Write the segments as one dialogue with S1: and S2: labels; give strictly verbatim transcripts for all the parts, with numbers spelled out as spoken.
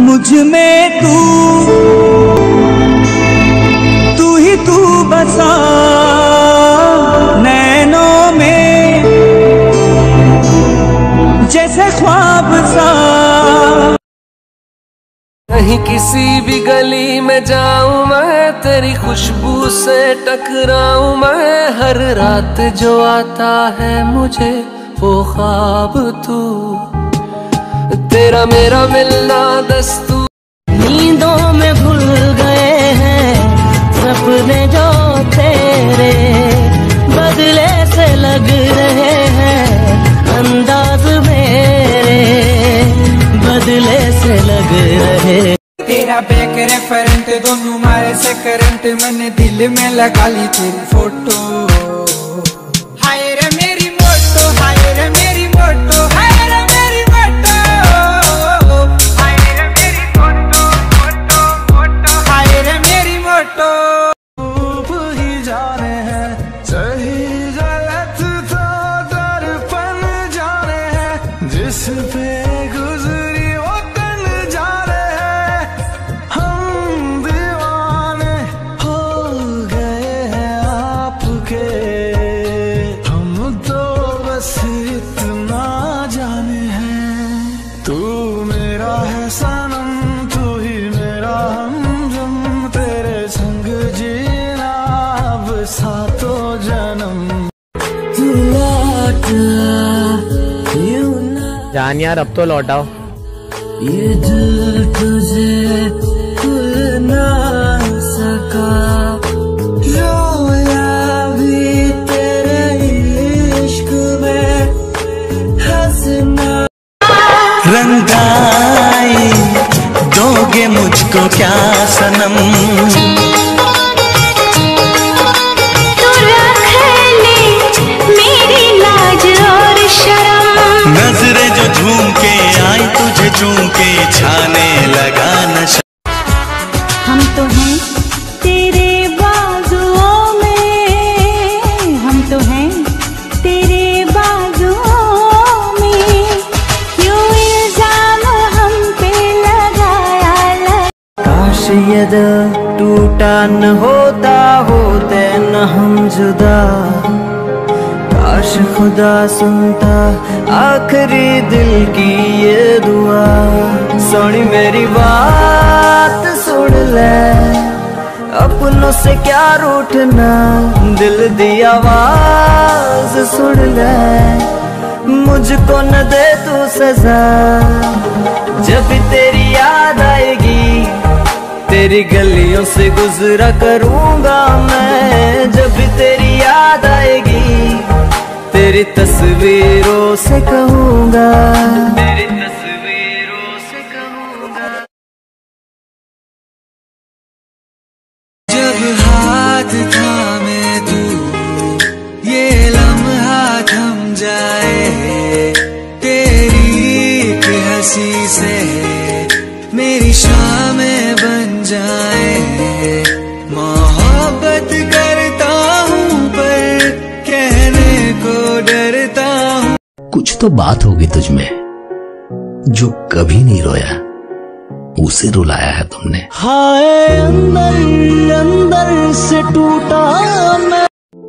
S1: मुझ में तू तू ही तू बसा नैनों में जैसे ख्वाब सा।
S2: कहीं किसी भी गली में जाऊं मैं, तेरी खुशबू से टकराऊं मैं। हर रात जो आता है मुझे वो ख्वाब तू, तेरा मेरा मिलना दस्तूर।
S3: नींदों में भूल गए हैं सपने जो तेरे, बदले से लग रहे हैं अंदाज मेरे, बदले से लग रहे।
S4: तेरा बैक रेफरेंट दोनों मारे से करंट, मैंने दिल में लगा ली तेरी फोटो। हाय रे मेरी मोटो, हाय रे मेरी मोटो, हाय रे मेरी मोटो, हाय रे मेरी मोटो मोटो मोटो, हाय रे मेरी मोटो।
S1: रूप ही जाने हैं सही गलत तो दर्पण जाने हैं, जिस पे गुजरी वो तन जाने हैं। हम दीवाने हो गए हैं आपके, हम तो बस इतना जाने हैं। तू मेरा है सनम, तू ही मेरा हमदम, तेरे संग जीना अब सातों जन्म। तू लौट यूं ना,
S5: जान यार अब तो लौटाओ।
S3: ये दिल तुझे भूल ना सका, रोया भी तेरे इश्क में हंसना।
S1: रंगाई दोगे मुझको क्या सनम,
S6: तू रख ले मेरी लाज और शर्म।
S1: नजरें जो झूम के आई तुझे झूम के छाने लगा नशा।
S6: हम तो हैं तेरे बाजुओं में, हम तो हैं तेरे बाजुओं में, क्यों इल्जाम हम पे लगाया लग।
S3: काश ये दिल टूटा न होता, होते न हम जुदा। काश खुदा सुनता आखिरी दिल की ये दुआ। सोनी मेरी बात सुन ले, अपनों से क्या रूठना, दिल दी आवाज सुन ले। मुझको न दे तू सजा, जब भी तेरी याद आएगी तेरी गलियों से गुजरा करूंगा मैं। जब भी तेरी याद आएगी तेरी तस्वीरों से कहूंगा, तेरी तस्वीरों से कहूंगा।
S1: जब हाथ थामे तू ये लम्हा थम जाए, तेरी एक हंसी से मेरी शामें बन जाए। मोहब्बत करता हूँ पर कहने को डरता हूँ।
S7: कुछ तो बात होगी तुझमें जो कभी नहीं रोया, उसे रुलाया है तुमने।
S3: हाय अंदर अंदर से टूटा मैं।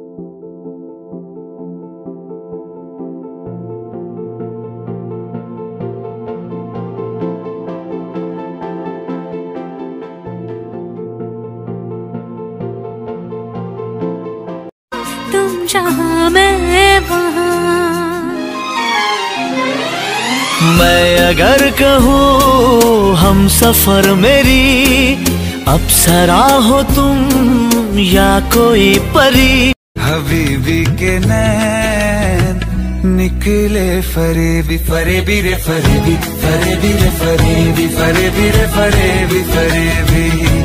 S6: तुम जहाँ मैं वहाँ,
S3: मैं अगर कहूँ हम सफर मेरी, अप्सरा हो तुम या कोई परी।
S1: हबीबी के नैन निकले फरेबी, फरेबी रे फरेबी, फरेबी रे फरेबी, फरेबी रे फरेबी, फरेबी।